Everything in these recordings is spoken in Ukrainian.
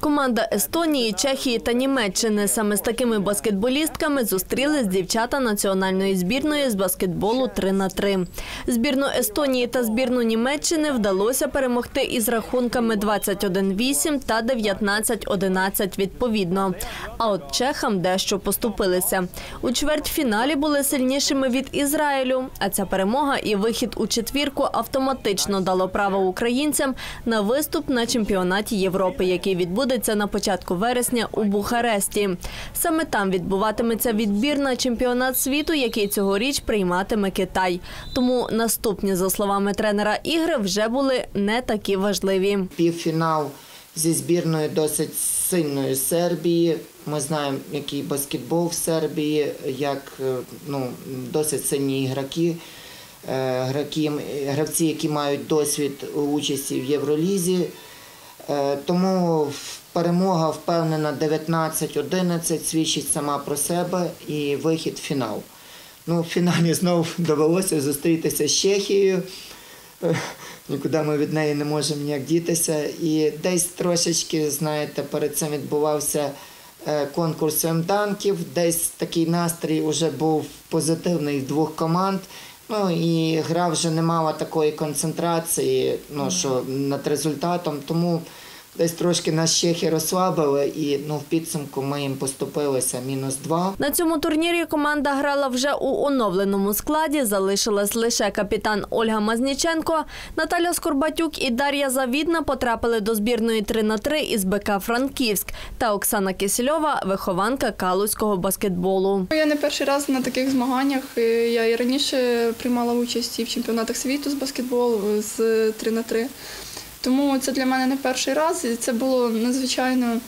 Команда Естонії, Чехії та Німеччини. Саме з такими баскетболістками зустрілись дівчата національної збірної з баскетболу 3х3. Збірну Естонії та збірну Німеччини вдалося перемогти із рахунками 21-8 та 19-11 відповідно. А от чехам дещо поступилися. У чвертьфіналі були сильнішими від Ізраїлю, а ця перемога і вихід у четвірку автоматично дало право українцям на виступ на чемпіонаті Європи, який відбудеться на початку вересня у Бухаресті. Саме там відбуватиметься відбір на чемпіонат світу, який цьогоріч прийматиме Китай. Тому наступні, за словами тренера, ігри вже були не такі важливі. Півфінал зі збірною досить сильної Сербії. Ми знаємо, який баскетбол в Сербії, як досить сильні ігроки. Гравці, які мають досвід участі в Євролізі. Тому перемога впевнена 19-11 свідчить сама про себе і вихід в фінал. В фіналі знову довелося зустрітися з Чехією. Нікуди ми від неї не можемо ніяк дітися. І десь трошечки, знаєте, перед цим відбувався конкурс данків, десь такий настрій вже був позитивний в двох команд. І гра вже не мала такої концентрації що над результатом, тому десь трошки нас чехи розслабили і в підсумку ми їм поступилися -2. На цьому турнірі команда грала вже у оновленому складі. Залишилась лише капітан Ольга Мазніченко, Наталя Скорбатюк і Дар'я Завідна потрапили до збірної 3х3 із БК «Франківськ» та Оксана Кисельова, вихованка калузького баскетболу. Я не перший раз на таких змаганнях. Я і раніше приймала участь і в чемпіонатах світу з баскетболу з 3х3. Тому це для мене не перший раз, і це було надзвичайно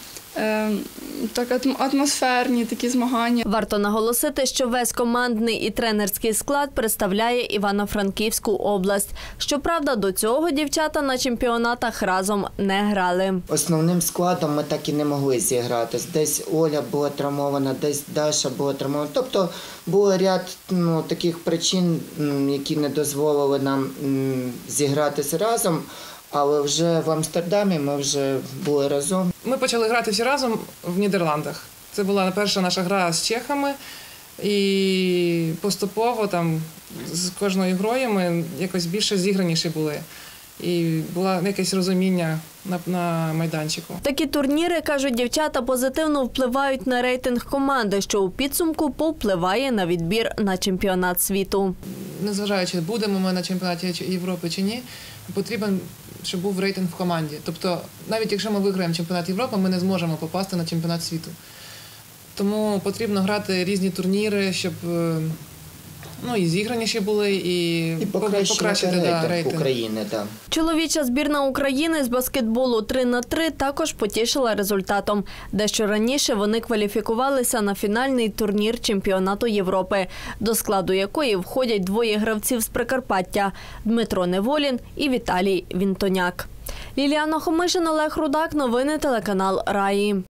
атмосферні такі змагання. Варто наголосити, що весь командний і тренерський склад представляє Івано-Франківську область. Щоправда, до цього дівчата на чемпіонатах разом не грали. Основним складом ми так і не могли зіграти. Десь Оля була травмована, десь Даша була травмована. Тобто був ряд таких причин, які не дозволили нам зігратися разом. Але вже в Амстердамі ми вже були разом. Ми почали грати всі разом в Нідерландах. Це була перша наша гра з чехами. І поступово з кожною грою ми якось більше зіграніші були. І було якесь розуміння на майданчику. Такі турніри, кажуть дівчата, позитивно впливають на рейтинг команди, що у підсумку повпливає на відбір на чемпіонат світу. Незважаючи, будемо ми на чемпіонаті Європи чи ні, потрібен, щоб був рейтинг в команді. Тобто, навіть якщо ми виграємо чемпіонат Європи, ми не зможемо попасти на чемпіонат світу. Тому потрібно грати різні турніри, щоб і зіграніші були, і покращити рейтинг України. Чоловіча збірна України з баскетболу 3х3 також потішила результатом. Дещо раніше вони кваліфікувалися на фінальний турнір чемпіонату Європи, до складу якої входять двоє гравців з Прикарпаття – Дмитро Неволін і Віталій Вінтоняк. Ліліана Хомишин, Олег Рудак. Новини телеканал Раї.